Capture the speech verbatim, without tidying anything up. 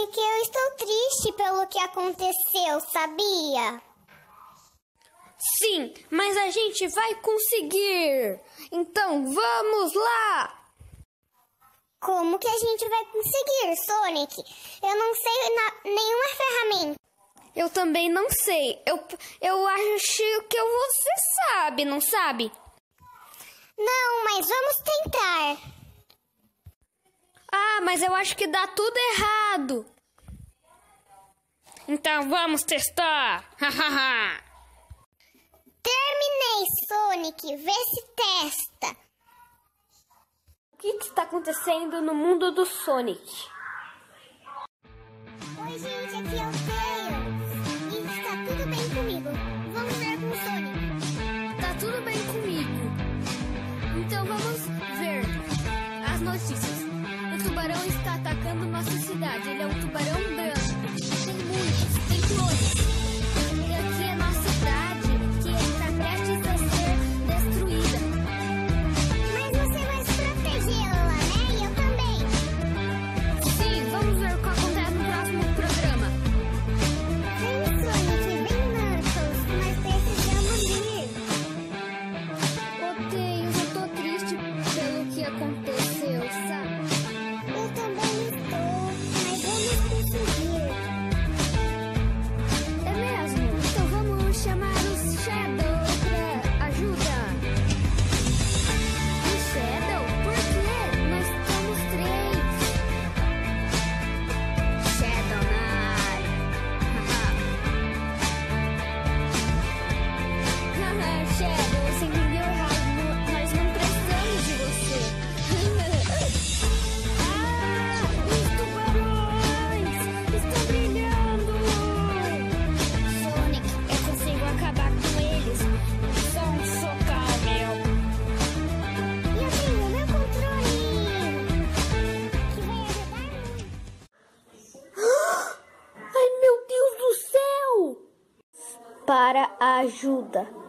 Sonic, eu estou triste pelo que aconteceu, sabia? Sim, mas a gente vai conseguir! Então vamos lá! Como que a gente vai conseguir, Sonic? Eu não sei na, nenhuma ferramenta. Eu também não sei. Eu, eu acho que você sabe, não sabe? Não, mas vamos tentar. Ah, mas eu acho que dá tudo errado. Então vamos testar. Terminei, Sonic. Vê se testa. O que está acontecendo no mundo do Sonic? Oi, gente, aqui é o Tails. E está tudo bem comigo. Vamos ver com o Sonic. Tá tudo bem comigo. Então vamos ver as notícias. O tubarão está atacando nossa cidade. Ele é um tubarão branco. Tem muitos, tem clones. E aqui é nossa cidade, que está prestes a ser destruída. Mas você vai se protegê-la, né? E eu também. Sim, vamos ver o que acontece no próximo programa. Vem, Sonic, vem, Knuckles. Nós precisamos ir. Ô, Tails, eu tô triste pelo que aconteceu, sabe? Eu também estou, mas vamos conseguir. É mesmo? Então vamos chamar o Shadow pra ajuda. O Shadow? Por quê? Nós somos três. Shadow na área. Haha, Shadow, você entendeu errado. Não- Nós não precisamos de você. Ah, os tubarões estão brilhando. Sonic, eu consigo acabar com eles. Só um socão meu. E eu tenho o meu controle, que vai ajudar muito. Ai, meu Deus do céu! Para a ajuda.